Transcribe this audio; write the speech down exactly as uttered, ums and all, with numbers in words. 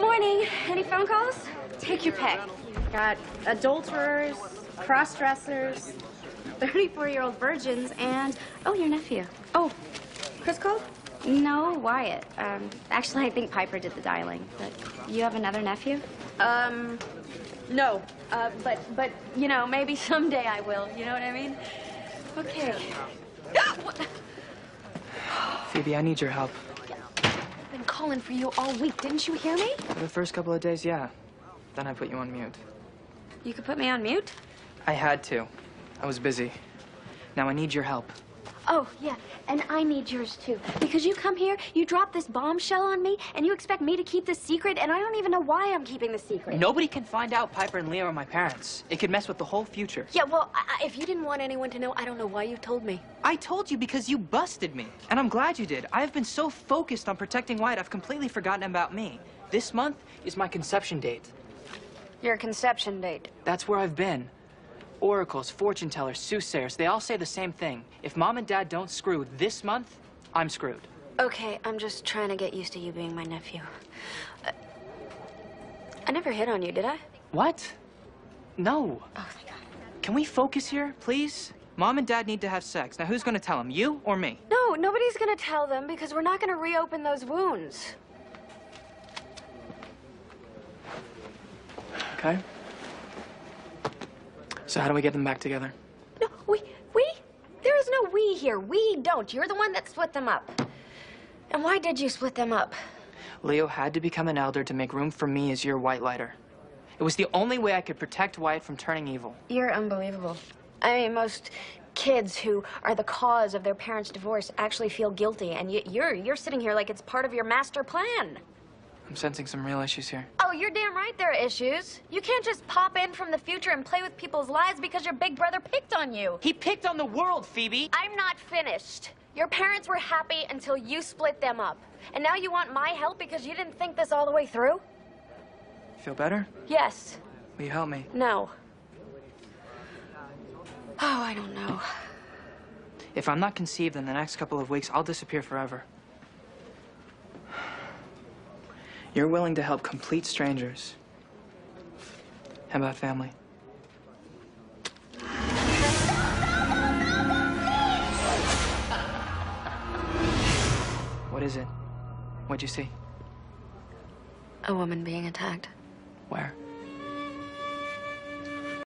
Morning. Any phone calls? Take your pick. You've got adulterers, cross-dressers, thirty-four-year-old virgins, and, oh, your nephew. Oh, Chris called? No, Wyatt. Um, actually, I think Piper did the dialing. But you have another nephew? Um, no. Uh, but, but, you know, maybe someday I will. You know what I mean? Okay. Phoebe, I need your help. I've been calling for you all week. Didn't you hear me? For the first couple of days, yeah. Then I put you on mute. You could put me on mute? I had to. I was busy. Now I need your help. Oh, yeah, and I need yours, too. Because you come here, you drop this bombshell on me, and you expect me to keep this secret, and I don't even know why I'm keeping the secret. Nobody can find out Piper and Leo are my parents. It could mess with the whole future. Yeah, well, I, if you didn't want anyone to know, I don't know why you told me. I told you because you busted me. And I'm glad you did. I have been so focused on protecting Wyatt, I've completely forgotten about me. This month is my conception date. Your conception date? That's where I've been. Oracles, fortune tellers, soothsayers, they all say the same thing. If Mom and Dad don't screw this month, I'm screwed. Okay, I'm just trying to get used to you being my nephew. Uh, I never hit on you, did I? What? No. Oh, thank God. Can we focus here, please? Mom and Dad need to have sex. Now, who's gonna tell them, you or me? No, nobody's gonna tell them because we're not gonna reopen those wounds. Okay. So how do we get them back together? No, we, we? There is no we here. We don't. You're the one that split them up. And why did you split them up? Leo had to become an elder to make room for me as your white lighter. It was the only way I could protect Wyatt from turning evil. You're unbelievable. I mean, most kids who are the cause of their parents' divorce actually feel guilty, and y you're, you're sitting here like it's part of your master plan. I'm sensing some real issues here. Oh, you're damn right there are issues. You can't just pop in from the future and play with people's lives because your big brother picked on you. He picked on the world, Phoebe. I'm not finished. Your parents were happy until you split them up. And now you want my help because you didn't think this all the way through? Feel better? Yes. Will you help me? No. Oh, I don't know. If I'm not conceived in the next couple of weeks, I'll disappear forever. You're willing to help complete strangers. How about family? What is it? What'd you see? A woman being attacked. Where?